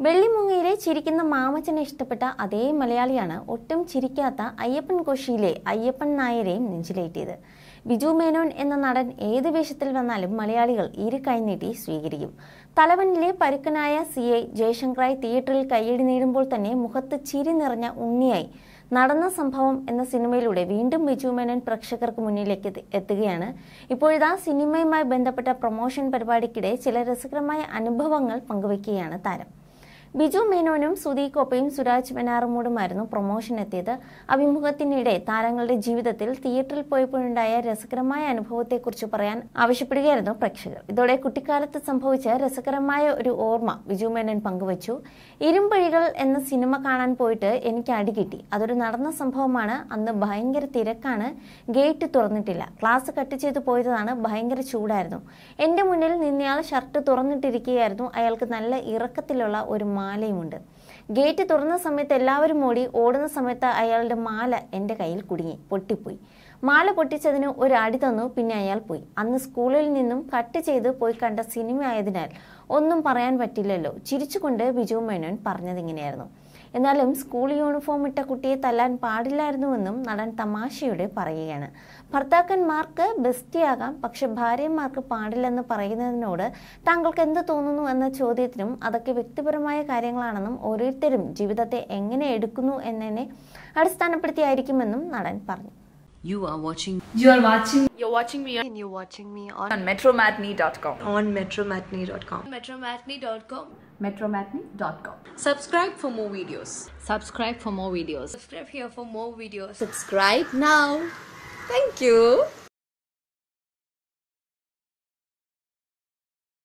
വെള്ളിമുങ്ങയിലെ ചിരിക്കുന്ന മാമച്ചനെ ഇഷ്ടപ്പെട്ട അതേ മലയാളിയാണ് ഒട്ടും ചിരിക്കാത്ത അയ്യപ്പൻ കോശിയിലെ അയ്യപ്പൻ നായരെയും നെഞ്ചിലേറ്റിയത്. ബിജു മേനോൻ എന്ന നടൻ ഏത് വേഷത്തിൽ വന്നാലും മലയാളികൾ ഇരു കൈനീട്ടി സ്വീകരിക്കും. തലവനിലെ പരുക്കനായ CI ജയശങ്കറായി തിയേറ്ററിൽ കയ്യടി നേടുമ്പോൾ തന്നെ മുഖത്ത് ചിരി നിറഞ്ഞ ഉണ്ണിയായി നടന്ന സംഭവം എന്ന സിനിമയിലൂടെ വീണ്ടും ബിജു മേനോൻ പ്രേക്ഷകർക്ക് മുന്നിലേക്ക് എത്തുകയാണ്. ഇപ്പോഴിതാ സിനിമയുമായി ബന്ധപ്പെട്ട പ്രൊമോഷൻ പരിപാടിക്കിടെ ചില രസകരമായ അനുഭവങ്ങൾ പങ്കുവയ്ക്കുകയാണ് താരം. ബിജു മേനോനും സുധീകൊപ്പയും സുരാജ് വെനാറുമൂടുമായിരുന്നു പ്രൊമോഷൻ എത്തിയത്. അഭിമുഖത്തിനിടെ താരങ്ങളുടെ ജീവിതത്തിൽ തിയേറ്ററിൽ പോയപ്പോഴുണ്ടായ രസകരമായ അനുഭവത്തെക്കുറിച്ച് പറയാൻ ആവശ്യപ്പെടുകയായിരുന്നു പ്രേക്ഷകർ. ഇതോടെ കുട്ടിക്കാലത്ത് സംഭവിച്ച രസകരമായ ഒരു ഓർമ്മ ബിജു മേനോൻ പങ്കുവച്ചു. ഇരുമ്പഴികൾ എന്ന സിനിമ കാണാൻ പോയിട്ട് എനിക്ക് അടി കിട്ടി. അതൊരു നടന്ന സംഭവമാണ്. അന്ന് ഭയങ്കര തിരക്കാണ്, ഗേറ്റ് തുറന്നിട്ടില്ല. ക്ലാസ് കട്ട് ചെയ്ത് പോയതാണ്. ഭയങ്കര ചൂടായിരുന്നു. എന്റെ മുന്നിൽ നിന്നയാൾ ഷർട്ട് തുറന്നിട്ടിരിക്കുകയായിരുന്നു. അയാൾക്ക് നല്ല ഇറക്കത്തിലുള്ള ഒരു മാലയുമുണ്ട്. ഗേറ്റ് തുറന്ന സമയത്ത് എല്ലാവരും ഓടുന്ന സമയത്ത് അയാളുടെ മാല എൻ്റെ കയ്യിൽ കുടുങ്ങി, പൊട്ടിപ്പോയി. മാല പൊട്ടിച്ചതിന് ഒരു അടി തന്നു. പിന്നെ അയാൾ പോയി. അന്ന് സ്കൂളിൽ നിന്നും കട്ട് ചെയ്ത് പോയി കണ്ട സിനിമ ആയതിനാൽ ഒന്നും പറയാൻ പറ്റില്ലല്ലോ. ചിരിച്ചുകൊണ്ട് ബിജു മേനോൻ പറഞ്ഞതിങ്ങനെയായിരുന്നു. എന്നാലും സ്കൂൾ യൂണിഫോം ഇട്ട കുട്ടിയെ തല്ലാൻ പാടില്ലായിരുന്നുവെന്നും നടൻ തമാശയോടെ പറയുകയാണ്. ഭർത്താക്കന്മാർക്ക് ബെസ്റ്റിയാകാം, പക്ഷെ ഭാര്യമാർക്ക് പാടില്ലെന്ന് പറയുന്നതിനോട് താങ്കൾക്ക് എന്ത് തോന്നുന്നു എന്ന ചോദ്യത്തിനും അതൊക്കെ വ്യക്തിപരമായ കാര്യങ്ങളാണെന്നും ഓരോരുത്തരും ജീവിതത്തെ എങ്ങനെ എടുക്കുന്നു എന്നതിനെ അടിസ്ഥാനപ്പെടുത്തിയായിരിക്കുമെന്നും നടൻ പറഞ്ഞു. You're watching me and you're watching me on metromatney.com. on metromatney.com. metromatney.com. Subscribe for more videos. Subscribe for more videos. Subscribe here for more videos. Subscribe now. Thank you.